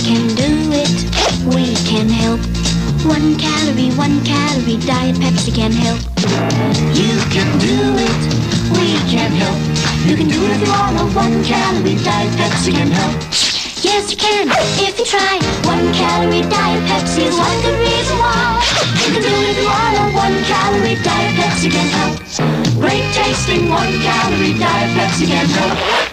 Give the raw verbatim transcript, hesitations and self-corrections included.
can do it. We can help. One calorie, one calorie, Diet Pepsi can help. You can do it. We can help. You can do it if you wanna. One calorie, Diet Pepsi can help. Yes, you can, if you try. One calorie Diet Pepsi is one good reason why. You can do it if you wanna. One calorie Diet Pepsi can help. Great tasting, one calorie Diet Pepsi can help.